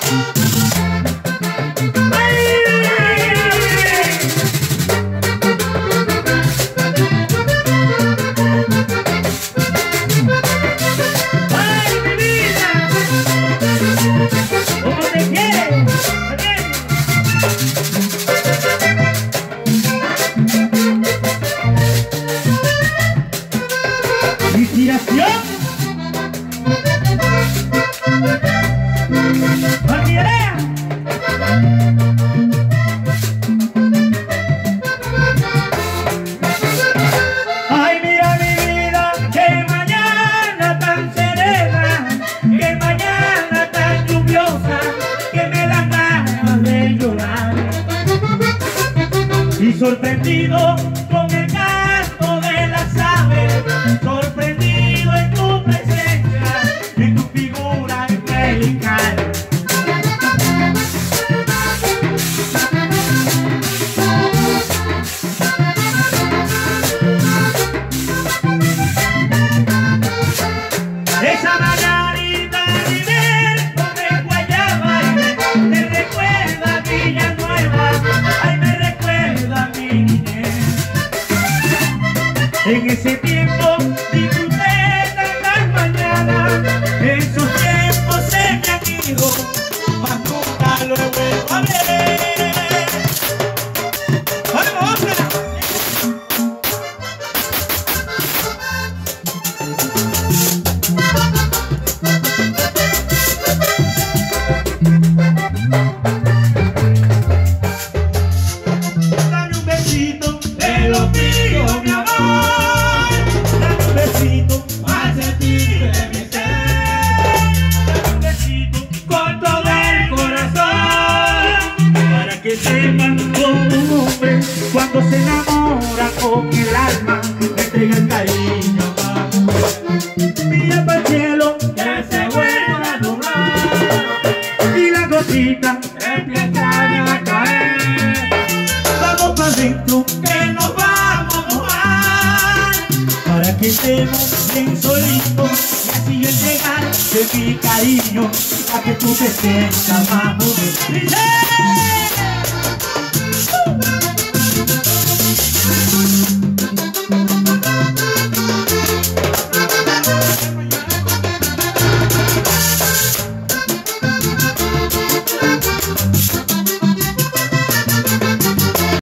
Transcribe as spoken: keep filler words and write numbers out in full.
Ay, mira mi vida, qué mañana tan serena, qué mañana tan lluviosa, que me dan ganas de llorar. Y sorprendido con el canto de las aves, sorprendido en tu presencia, en tu figura angelical. Esa margarita River come guayaba y me recuerda a Villanueva, ay, me recuerda a mi niñez. En ese tiempo disfruté tantas mañanas, esos tiempos se me han ido, mas nunca lo he vuelto a ver. ¡Vamos, otra! Dame un besito de los míos, mi amor. Dame un besito para sentir de mi ser. Dame un besito con todo el corazón, para que sepan como un hombre cuando se enamora con el alma, me entrega el cariño más. Mira para el cielo que se vuelve a nublar y las gotitas empiezan a caer. Vamos para adentro que nos vamos a mojar, para que estemos bien solitos y así entregar de mi cariño a que tú te sientas más bonito.